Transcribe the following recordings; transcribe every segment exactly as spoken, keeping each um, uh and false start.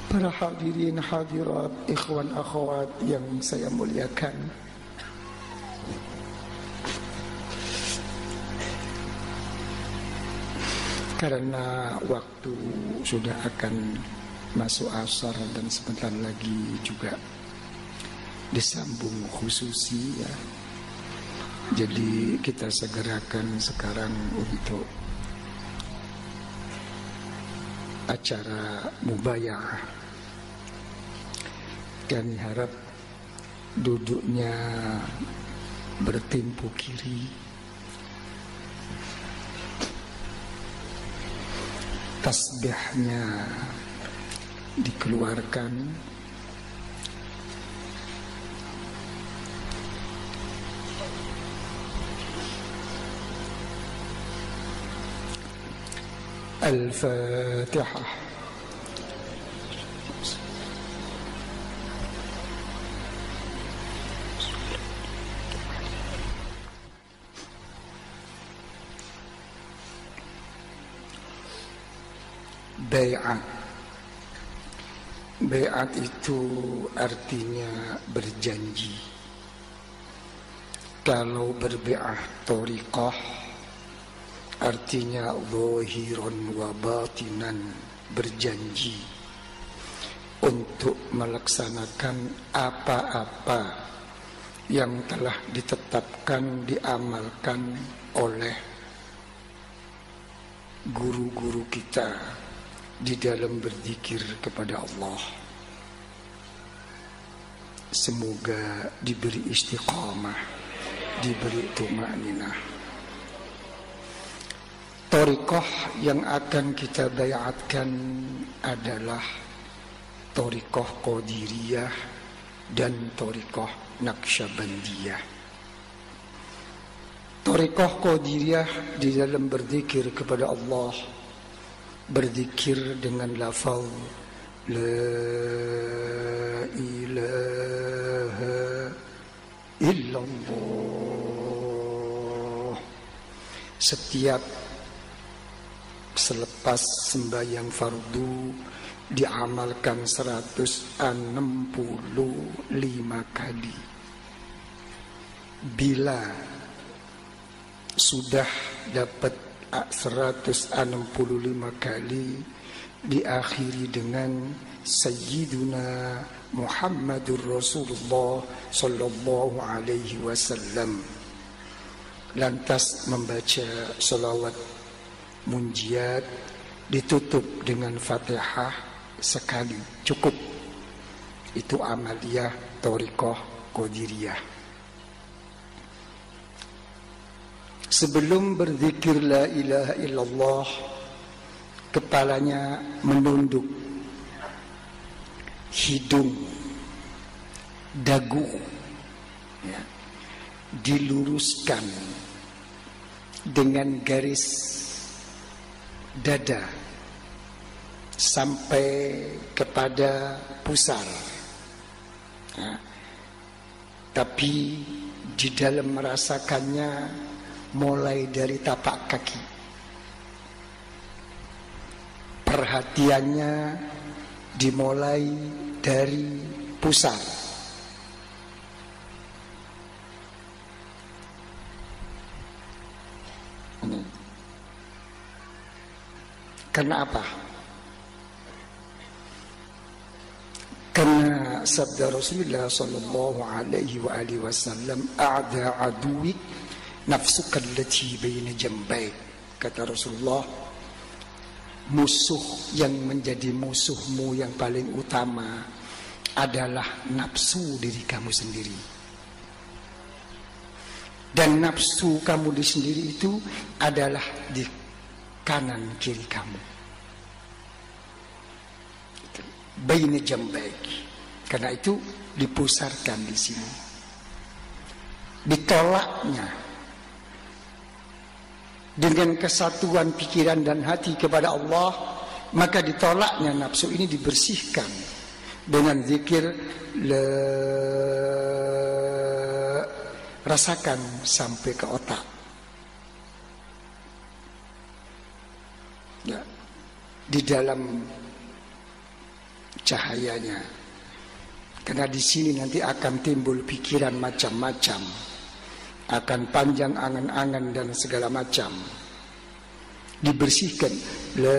Para hadirin hadirat, ikhwan akhwat yang saya muliakan, karena waktu sudah akan masuk asar dan sebentar lagi juga disambung khususi ya. Jadi kita segerakan sekarang untuk acara mubaya'ah. Kami harap duduknya bertempo kiri, tasbihnya dikeluarkan, Al-Fatihah. Bai'at. Bai'at itu artinya berjanji. Kalau berbai'ah thariqah artinya zahiran wa batinan, berjanji untuk melaksanakan apa-apa yang telah ditetapkan, diamalkan oleh guru-guru kita di dalam berzikir kepada Allah. Semoga diberi istiqamah, diberi tumaninah. Thariqah yang akan kita bai'atkan adalah thariqah Qadiriyah dan thariqah Naqsyabandiyah. Thariqah Qadiriyah di dalam berzikir kepada Allah, berzikir dengan lafaz la ilaha illallah. Setiap selepas sembahyang fardu diamalkan seratus enam puluh lima kali. Bila sudah dapat seratus enam puluh lima kali, diakhiri dengan Sayyiduna Muhammadur Rasulullah sallallahu alaihi wasallam. Lantas membaca salawat munjiat, ditutup dengan Fatihah sekali, cukup. Itu amaliyah thariqah Qadiriyah. Sebelum berzikir la ilaha illallah, kepalanya menunduk, hidung, dagu ya, diluruskan dengan garis dada sampai kepada pusar ya. Tapi di dalam merasakannya mulai dari tapak kaki. Perhatiannya dimulai dari pusar. Ini. Karena apa? Karena sabda Rasulullah sallallahu alaihi wa alihi wasallam, a'da aduwik nafsuka allati baina jambaik. Kata Rasulullah, musuh yang menjadi musuhmu yang paling utama adalah nafsu diri kamu sendiri. Dan nafsu kamu di sendiri itu adalah di kanan kiri kamu. Baina jambaik. Karena itu dipusarkan di sini. Ditolaknya dengan kesatuan pikiran dan hati kepada Allah, maka ditolaknya nafsu ini dibersihkan dengan zikir la, rasakan sampai ke otak ya. Di dalam cahayanya. Karena di sini nanti akan timbul pikiran macam-macam, akan panjang angan-angan dan segala macam. Dibersihkan. La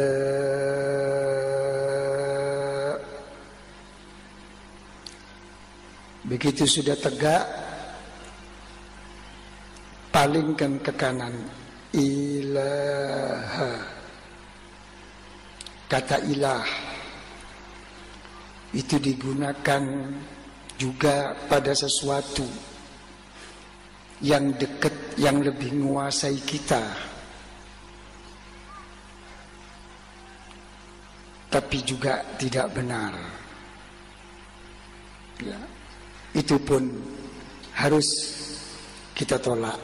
Begitu sudah tegak, palingkan ke kanan. Ilaha. Kata ilah itu digunakan juga pada sesuatu yang dekat, yang lebih menguasai kita, tapi juga tidak benar. Ya, itu pun harus kita tolak.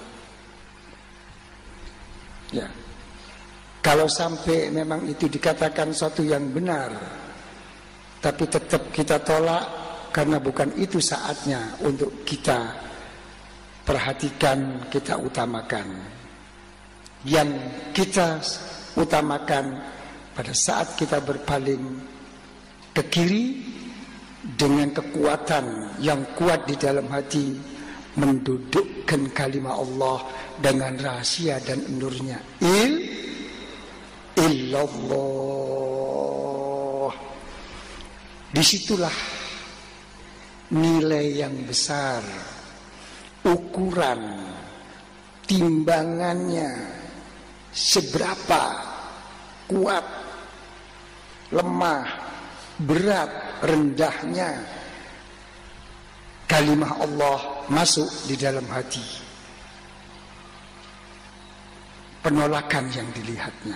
Ya, kalau sampai memang itu dikatakan suatu yang benar, tapi tetap kita tolak karena bukan itu saatnya untuk kita perhatikan, kita utamakan. Yang kita utamakan pada saat kita berpaling ke kiri dengan kekuatan yang kuat di dalam hati, mendudukkan kalimat Allah dengan rahasia dan nurnya. Il illallah. Disitulah nilai yang besar, ukuran, timbangannya, seberapa kuat, lemah, berat, rendahnya kalimah Allah masuk di dalam hati. Penolakan yang dilihatnya.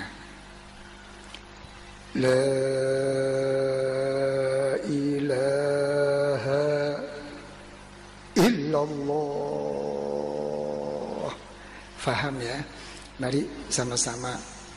La ilaha illallah. Faham ya? Mari sama-sama.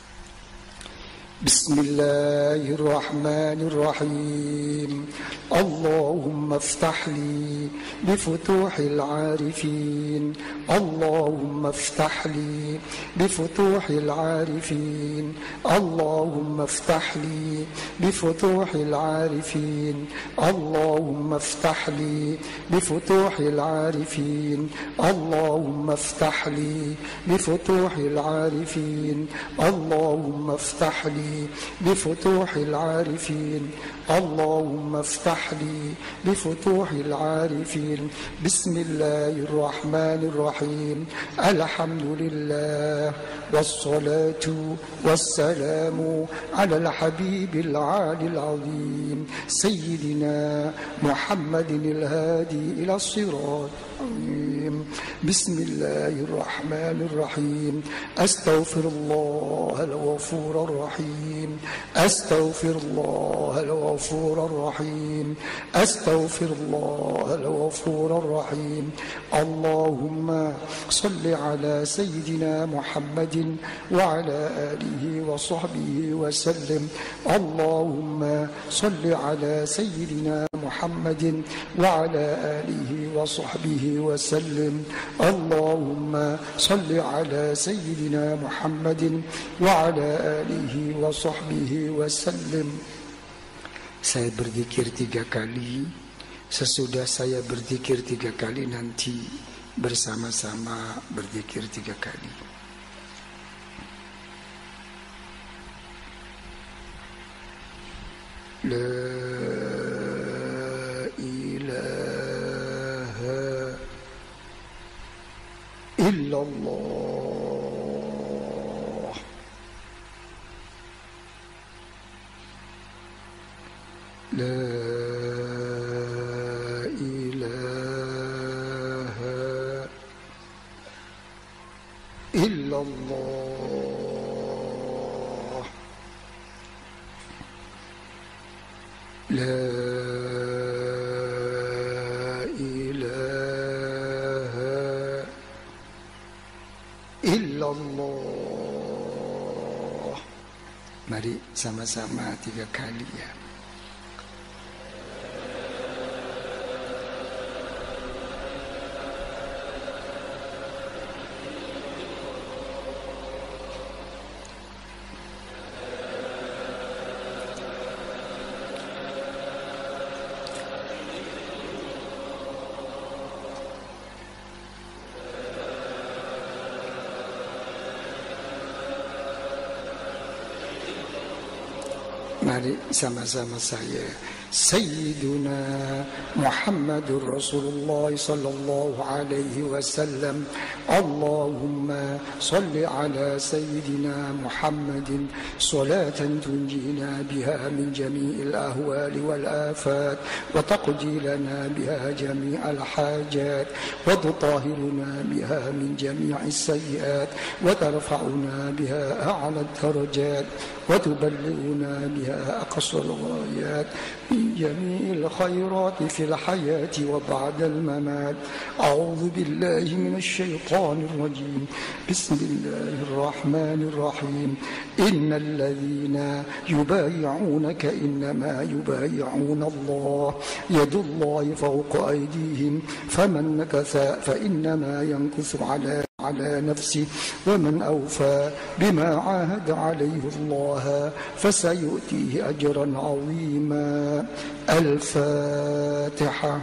Bismillahirrahmanirrahim. Allahumma aftah li bifutuhil arifin. Allahumma aftah li bifutuhil arifin. Allahumma aftah li bifutuhil arifin. Allahumma aftah li bifutuhil arifin. Allahumma aftah li bifutuhil arifin. Allahumma aftah li بفتوح العارفين. اللهم افتح لي بفتوح العارفين. بسم الله الرحمن الرحيم. الحمد لله والصلاة والسلام على الحبيب العالي العظيم سيدنا محمد الهادي إلى الصراط العظيم. بسم الله الرحمن الرحيم. أستغفر الله الغفور الرحيم. أستغفر الله الغفور الرحيم. أستغفر الله الغفور الرحيم. اللهم صل على سيدنا محمد وعلى آله وصحبه وسلم. اللهم صل على سيدنا محمد وعلى آله وصحبه وسلم. اللهم صل على سيدنا محمد وعلى آله وصحبه وسلم. Saya berzikir tiga kali. Sesudah saya berzikir tiga kali, nanti bersama-sama berzikir tiga kali. La ilaha illallah. La ilaha illallah. La ilaha illallah. Mari sama-sama tiga kali ya. Mari sama-sama saya. Sayyiduna Muhammadur Rasulullah sallallahu alaihi wasallam. Allahumma salli ala Sayyidina Muhammadin salatan tunjina biha min jami'il ahwali wal afat wa taqdi lana biha jami'al hajat wa tutahhiruna biha min jami'is sayyiat wa tarfa'una biha a'la darajat wa tuballighuna biha aqsal ghayat من جميع الخيرات في الحياة وبعد الممات. أعوذ بالله من الشيطان الرجيم. بسم الله الرحمن الرحيم. إن الذين يبايعونك إنما يبايعون الله يد الله فوق أيديهم فمن نكث فإنما ينكث على على نفسه ومن أوفى بما عاهد عليه الله فسيؤتيه أجرا عظيما. الفاتحة.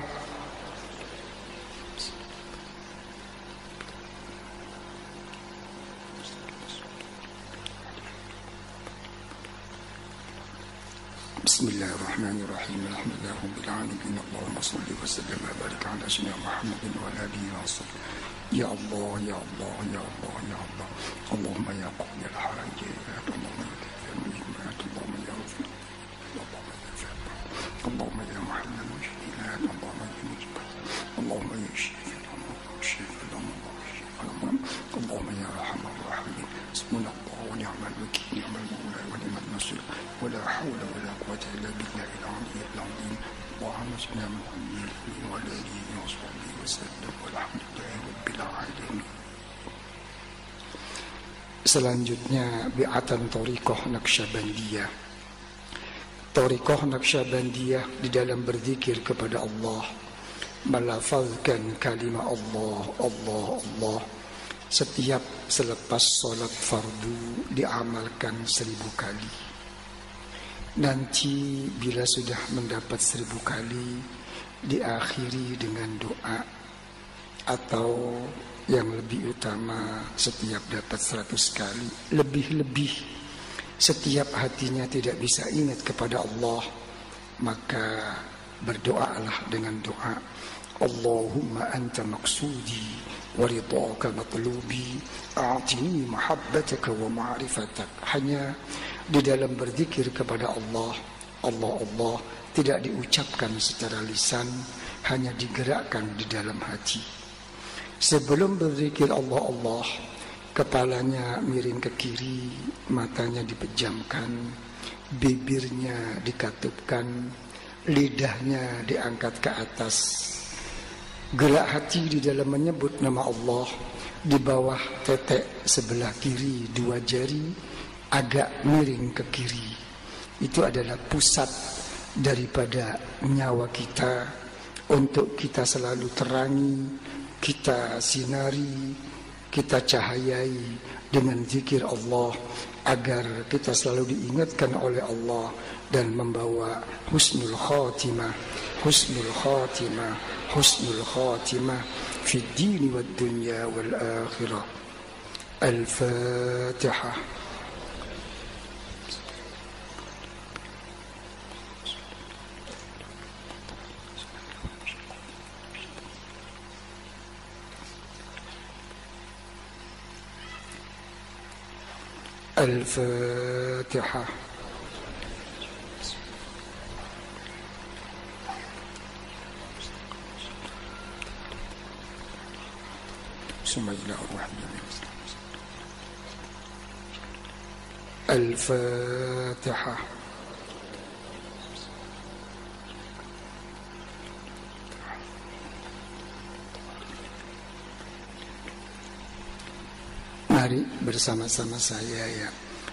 بسم الله الرحمن الرحيم. الحمد لله رب العالمين. اللهم صل وسلم وبارك على سيدنا محمد وعلى آله وصحبه. يا الله يا الله يا الله يا الله. اللهم يا قوي الحاجات. اللهم يا كافي المجمعات. اللهم يا غفور. اللهم يا فاتح. اللهم يا محل المشكلات. اللهم يا مجبر. اللهم يا شافي الامر والشافي الامر اللهم يا ارحم الراحمين. حسبنا الله ونعم الوكيل نعم المولى ونعم النصير ولا حول ولا قوة الا بالله العلي العظيم. اللهم صل على محمد وعلى اله وصحبه وسلم والحمد لله رب العالمين. Selanjutnya bi'atan Thariqah Naqsyabandiyah. Thariqah Naqsyabandiyah di dalam berzikir kepada Allah, melafazkan kalimat Allah, Allah, Allah setiap selepas solat fardu diamalkan seribu kali. Nanti bila sudah mendapat seribu kali diakhiri dengan doa, atau yang lebih utama setiap dapat seratus kali, lebih-lebih setiap hatinya tidak bisa ingat kepada Allah, maka berdoalah dengan doa Allahumma anta maqsudi wa ridhaka matlubi a'tini mahabbataka wa ma'rifatak. Hanya di dalam berzikir kepada Allah, Allah Allah tidak diucapkan secara lisan, hanya digerakkan di dalam hati. Sebelum berzikir Allah Allah, kepalanya miring ke kiri, matanya dipejamkan, bibirnya dikatupkan, lidahnya diangkat ke atas. Gerak hati di dalam menyebut nama Allah. Di bawah tetek sebelah kiri dua jari agak miring ke kiri. Itu adalah pusat daripada nyawa kita, untuk kita selalu terangi, kita sinari, kita cahayai dengan zikir Allah, agar kita selalu diingatkan oleh Allah dan membawa husnul khatimah, husnul khatimah, husnul khatimah fi dini wad dunya wal akhirah. Al-Fatihah. الفاتحة. ثم إلى أرواح الفاتحة. Mari bersama-sama saya ya.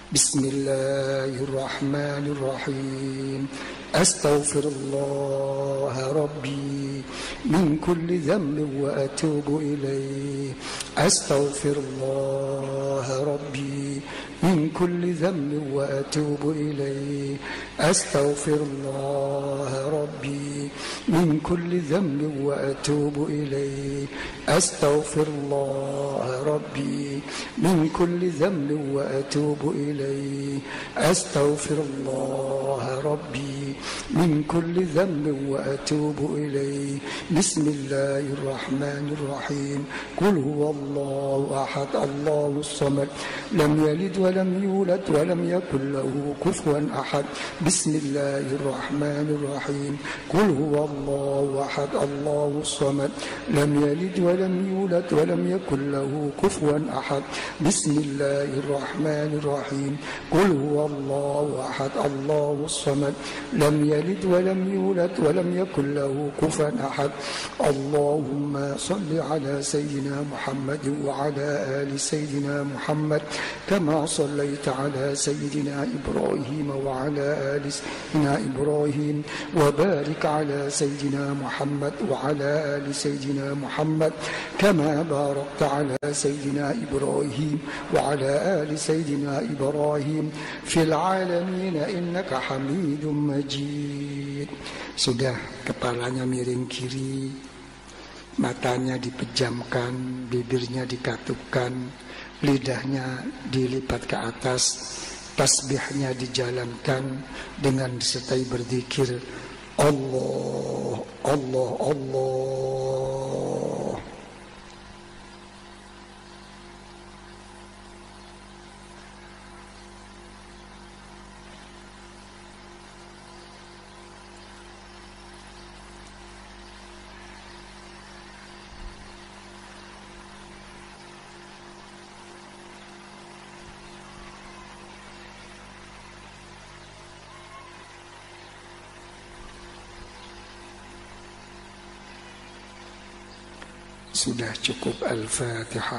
Bismillahirrahmanirrahim. Astaghfirullah Rabbi min kulli dhanbin wa atubu ilaih. Astaghfirullah Rabbi من كل ذنب وأتوب إليه أستغفر الله ربي من كل ذنب وأتوب إليه أستغفر الله ربي من كل ذنب وأتوب إليه أستغفر الله ربي من كل ذنب وأتوب إليه بسم الله الرحمن الرحيم قل هو الله أحد الله الصمد لم يلد ولم يولد ولم يكن له كفوا أحد بسم الله الرحمن الرحيم قل هو الله أحد الله الصمد لم يلد ولم يولد ولم يكن له كفوا أحد بسم الله الرحمن الرحيم قل هو الله أحد الله الصمد لم يلد ولم يولد ولم يكن له كفوا أحد اللهم صل على سيدنا محمد وعلى آل سيدنا محمد كما صليت على سيدنا إبراهيم وعلى آل سيدنا إبراهيم وبارك على سيدنا محمد وعلى آل سيدنا محمد كما باركت على سيدنا إبراهيم وعلى آل سيدنا إبراهيم في العالمين إنك حميد مجيد. Sudah, kepalanya miring kiri, matanya dipejamkan, bibirnya dikatupkan, lidahnya dilipat ke atas, tasbihnya dijalankan dengan disertai berzikir Allah, Allah, Allah. Sudah cukup Al-Fatihah.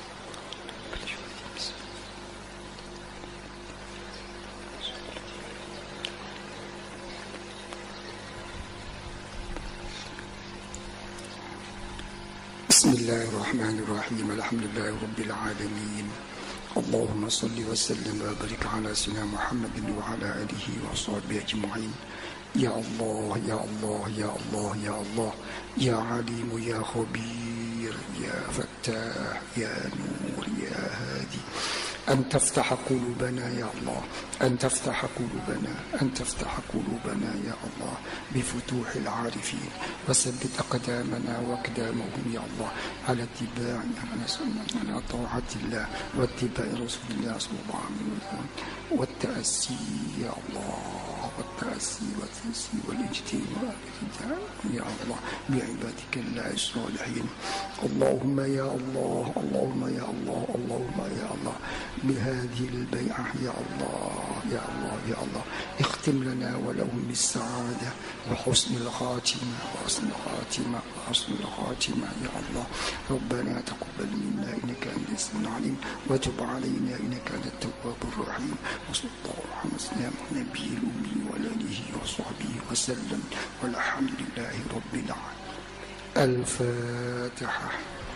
Bismillahirrahmanirrahim. Alhamdulillahi Rabbil Alamin. Allahumma salli wa sallim wa barik ala sayyidina Muhammadin wa ala alihi wa sahbihi ajma'in. Ya Allah, Ya Allah, Ya Allah, Ya Allah, Ya Alim, Ya Khabir, Ya Fattah, Ya Nur, Ya Hadi. أن تفتح قلوبنا يا الله، أن تفتح قلوبنا، أن تفتح قلوبنا يا الله بفتوح العارفين، وثبت أقدامنا وأقدامهم يا الله على اتباع على سنة على طاعة الله واتباع رسول الله صلى الله عليه وسلم والتأسي يا الله، والتأسي والتأسي والاجتهاد يا الله بعبادك الله الصالحين. اللهم يا الله، اللهم يا الله، اللهم يا الله بهذه البيعة يا الله، يا الله، يا الله اختم لنا ولهم بالسعادة وحسن الخاتمة، وحسن الخاتمة، وحسن الخاتمة يا الله. ربنا تقبل منا إنك أنت السميع العليم وتب علينا إنك أنت التواب الرحيم. وصلى الله على سيدنا النبي الأمي وعلى آله وصحبه وسلم والحمد لله رب العالمين. الفاتحة.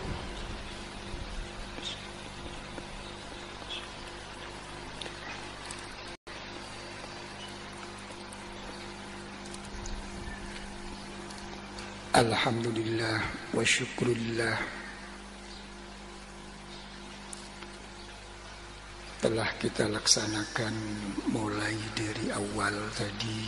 Alhamdulillah wa syukurillah, telah kita laksanakan mulai dari awal tadi,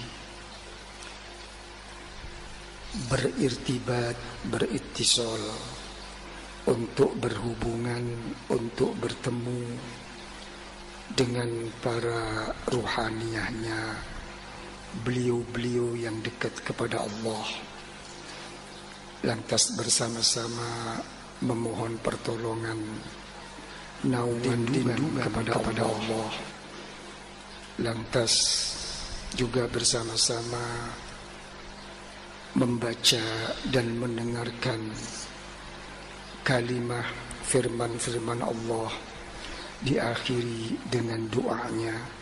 berirtibat, berittisol, untuk berhubungan, untuk bertemu dengan para ruhaniyahnya, beliau-beliau yang dekat kepada Allah. Lantas bersama-sama memohon pertolongan, naungan lindungan kepada, kepada Allah. Lantas juga bersama-sama membaca dan mendengarkan kalimah firman-firman Allah, diakhiri dengan doanya.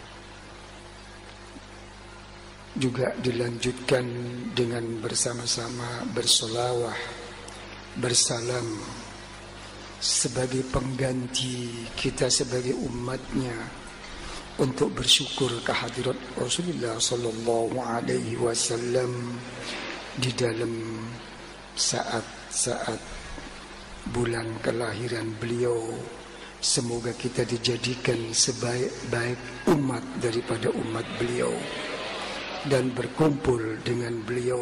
Juga dilanjutkan dengan bersama-sama bersolawah, bersalam sebagai pengganti kita sebagai umatnya untuk bersyukur kehadirat Rasulullah sallallahu alaihi wasallam di dalam saat-saat bulan kelahiran beliau. Semoga kita dijadikan sebaik-baik umat daripada umat beliau dan berkumpul dengan beliau.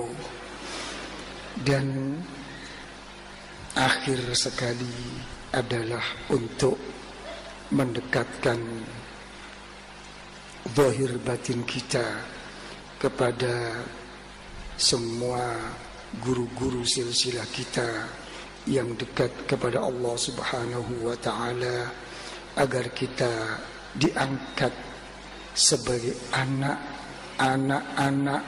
Dan akhir sekali adalah untuk mendekatkan zahir batin kita kepada semua guru-guru silsilah kita yang dekat kepada Allah Subhanahu wa ta'ala, agar kita diangkat sebagai anak-anak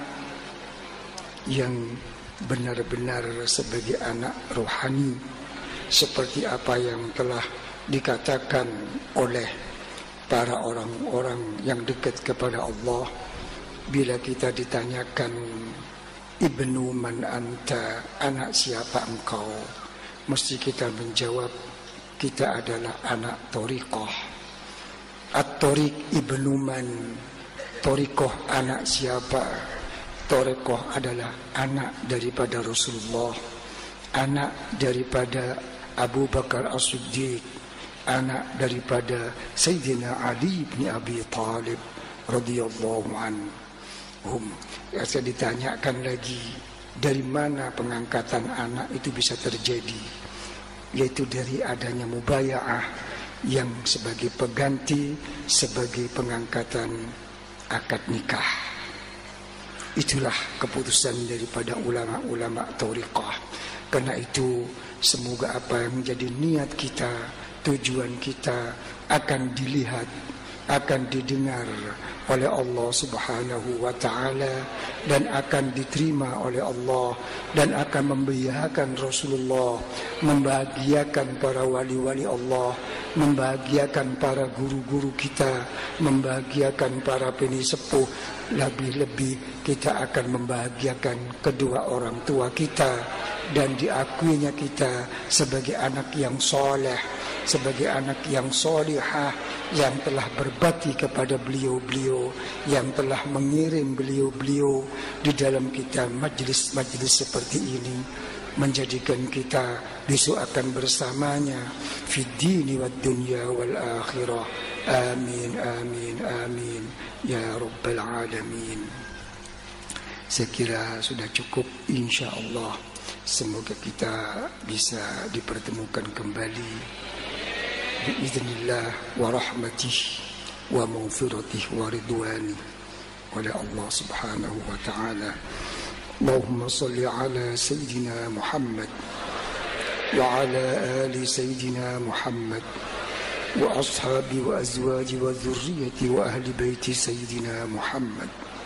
yang benar-benar sebagai anak rohani, seperti apa yang telah dikatakan oleh para orang-orang yang dekat kepada Allah. Bila kita ditanyakan, ibnu man anta, anak siapa engkau, mesti kita menjawab, kita adalah anak Thariqah. At-Thariq ibnu man, Thariqah anak siapa? Thariqah adalah anak daripada Rasulullah, anak daripada Abu Bakar As-Siddiq, anak daripada Sayyidina Ali bin Abi Talib radhiyallahu anhum. Ya, saya ditanyakan lagi, dari mana pengangkatan anak itu bisa terjadi? Yaitu dari adanya mubaya'ah yang sebagai pengganti, sebagai pengangkatan akad nikah. Itulah keputusan daripada ulama-ulama Thariqah. Karena itu semoga apa yang menjadi niat kita, tujuan kita akan dilihat, akan didengar oleh Allah Subhanahu wa ta'ala, dan akan diterima oleh Allah, dan akan membahagiakan Rasulullah, membahagiakan para wali-wali Allah, membahagiakan para guru-guru kita, membahagiakan para penisepuh. Lebih-lebih kita akan membahagiakan kedua orang tua kita, dan diakuinya kita sebagai anak yang soleh, sebagai anak yang solihah, yang telah berbakti kepada beliau-beliau, yang telah mengirim beliau-beliau di dalam kita majlis-majlis seperti ini, menjadikan kita besok akan bersamanya fid dini wad dunya wal akhirah. Amin, amin, amin ya rabbal alamin. Saya kira sudah cukup, insya-Allah. Semoga kita bisa dipertemukan kembali biiznillah wa rahmatih wa maghfiratih wa ridwani oleh Allah Subhanahu wa ta'ala. Allahumma salli ala Sayyidina Muhammad wa ala ali Sayyidina Muhammad wa ashabi wa azwaji wa dhurriyyati wa ahli baiti Sayyidina Muhammad